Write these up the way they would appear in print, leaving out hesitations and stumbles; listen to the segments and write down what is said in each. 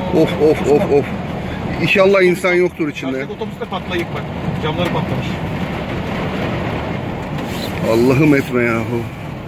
Of of of of. İnşallah insan yoktur içinde. Artık otobüste patlayık bak. Camları patlamış. Allah'ım etme yahu.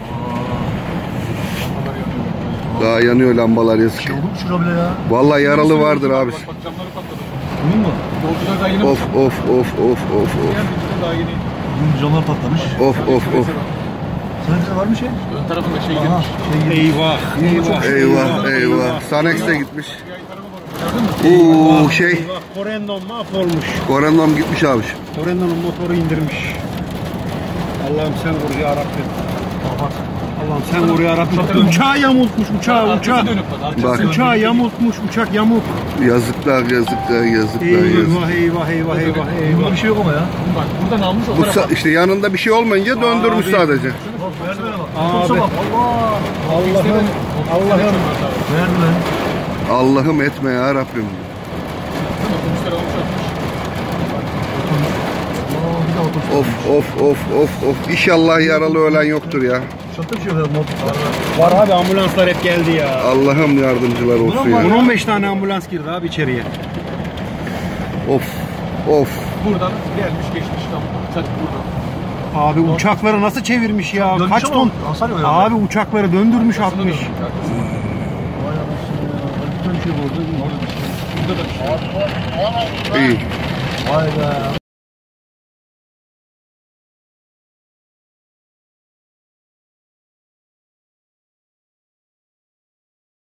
Daha yanıyor lambalar, yazık. Şey oldu mu şura bile ya? Vallahi yaralı vardır abi. Bak camları patladı. Bunun mu? Yolcular daha yeni Of of of of of of. daha yeni. Bunun camlar patlamış. Of of of. Sende var mı şey? Ön tarafında şey Aha, girmiş. şey girmiş. Eyvah. Eyvah eyvah. Sanex'te gitmiş. Gördün mü? Oo şey. Corendon mahvolmuş. Korendom gitmiş abi. Corendon'un motoru indirmiş. Allah'ım sen vur ya Rabbim. Allah'ım sen vur ya Rabbim. Uçağı yamultmuş, uçağı. Arkası dönük bak. Bak. Uçağı yamultmuş, uçak yamuk. Yazıklar yazıklar yazıklar yazık. Eyvah eyvah eyvah eyvah Bunda eyvah. bir şey yok ama ya. Bak buradan almış o Bu tarafa. işte yanında bir şey olmayınca döndürmüş sadece. Merdivene bak. Abi. Otobüse bak. Allah. Allah'ım Merdiven. Allah'ım etme ya Rabbim. Otobüsler almış atmış. Bir de otobüs. Of of of of of. İnşallah yaralı ölen yoktur ya. Uçakta bir şey yok. var abi, ambulanslar hep geldi ya. Allah'ım yardımcılar olsun ya. 10-15 tane ambulans girdi abi içeriye. Of of. Buradan gelmiş geçmiş tam. Uçak burada. Abi uçakları nasıl çevirmiş ya? Dönmüş Kaç ama ton? hasar yok Abi uçakları döndürmüş atmış. Vay anasını ya. Bir şey oldu. Burada da bir şey. İyi. Vay be.